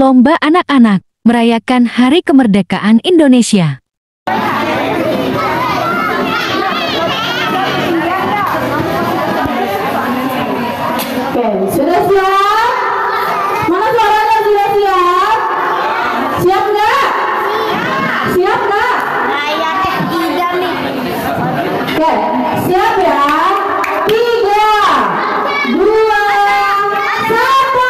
Lomba anak-anak merayakan Hari Kemerdekaan Indonesia. Oke, sudah siap? Mana suaranya sudah siap? Siap nggak? Siap nggak? Oke, siap ya? 3, 2, 1.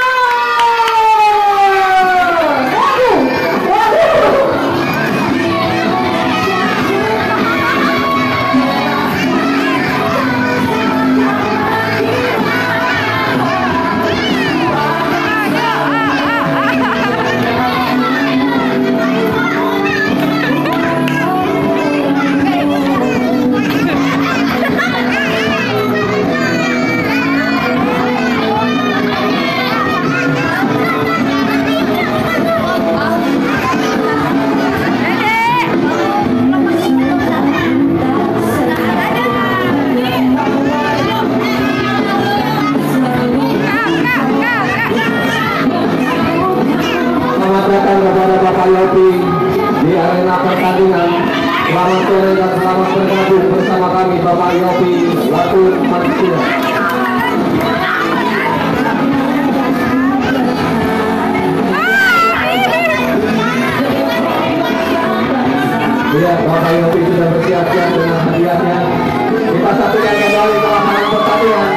Di arena pertandingan. Selamat sore dan selamat bergabung bersama kami Bapak Yopi Latur Manusia. Ya, Bapak Yopi sudah bersiap-siap dengan hadiahnya. Kita saksikan kembali ke lapangan pertandingan.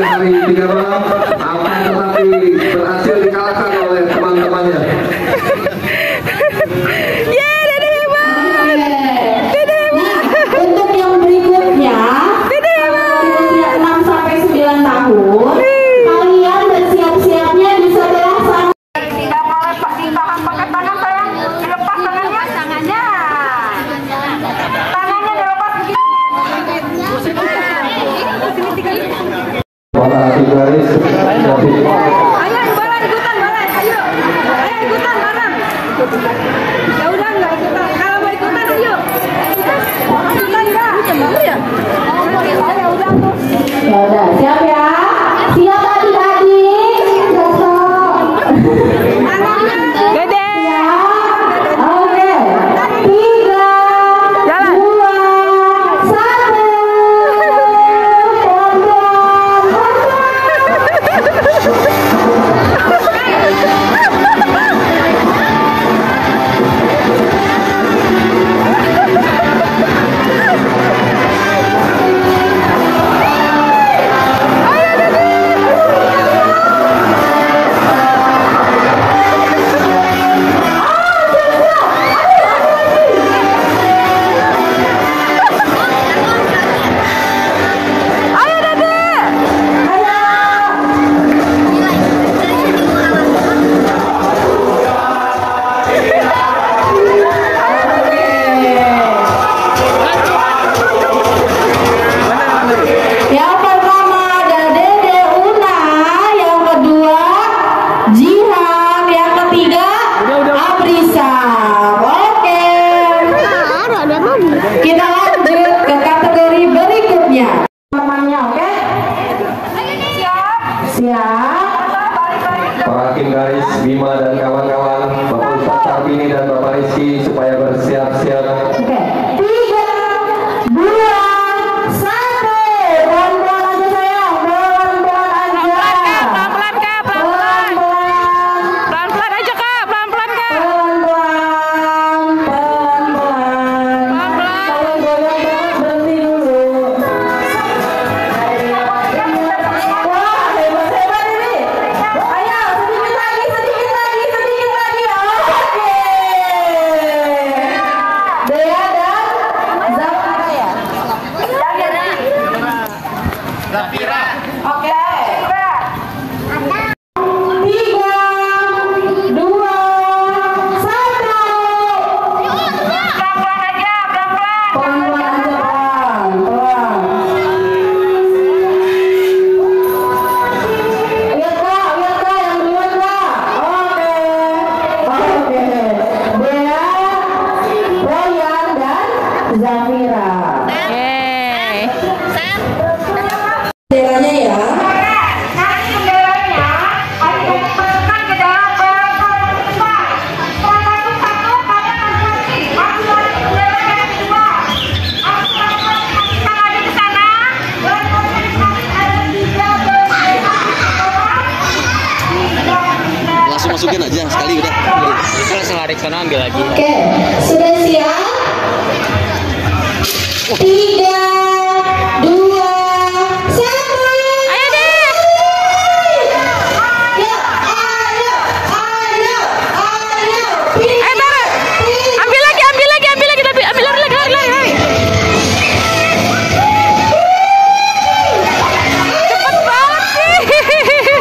hari 3 malam akan tetapi berhasil dikalahkan oleh teman-temannya. Untuk yang berikutnya, usia 6 sampai 9 tahun, kalian bersiap-siapnya di sebelah sana. Tidak boleh ditahan pakai tangan sayang, dilepas tangannya. Tangannya dilepas begini. Para hati garis Ayo ikutan bareng, ayo ikutan bareng. Ya udah nggak ikutan, kalau mau ikutan ayo. Ikutan nggak? Ya udah tuh. Ya udah, siap ya? Siap adik-adik? Dede. Oke. 3, 2, 1. Yang pertama ada Dede Una, yang kedua Jihan, yang ketiga Abrisa. Oke. Kita lanjut ke kategori berikutnya. Temannya, oke? Siap. para hakim garis Bima dan kawan-kawan, Bapak Ustadz Sarbini dan Bapak Rizky supaya bersiap-siap. Oke. 3, 2, 1. Pelan-pelan aja sayang, pelan-pelan aja. Pelan-pelan Kak, pelan-pelan. Pelan-pelan. Pelan-pelan aja Kak, pelan-pelan Kak. Pelan-pelan. Kalau goyang banget berhenti dulu. Wah, hebat-hebat ini. Ayo, sedikit lagi. Oke. Dea dan Zafira. Oke. 3, 2, 1. Pelan-pelan aja, pelan-pelan. Pelan-pelan aja, pelan. Lihat Kak, yang duluan Kak. Oke. Dea, Royan, dan Zafira. Benderanya ya. Tarik benderanya, adik-adik ke dalam berlomba. Setelah satu, kalian maju lagi. Maju lagi benderanya yang kedua. Kita lagi ke sana. Dan ada 3 bendera. Langsung masukin aja sekali udah. Kita langsung lari ke sana ambil lagi. Oke, sudah siap? 3, 2, 1. Ayo deh. Ayo bareng. Ambil lagi, lari. Cepet banget sih.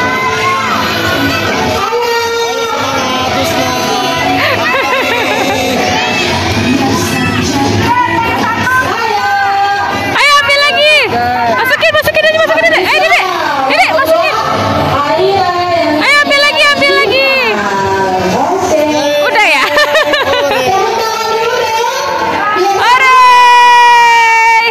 Ayo ambil lagi. Masukin aja. Dede, masukin. Ayo ambil lagi. Udah ya. Hooray!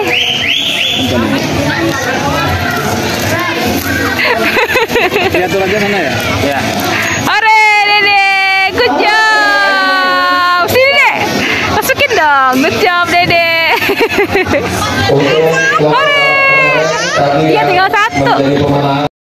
Diatur aja sana ya? Ya. Hooray, Dede. Good job. Sini deh. Masukin dong. Good job, Dede. Untuk Hooray. Iya, tinggal 1. menjadi pemenang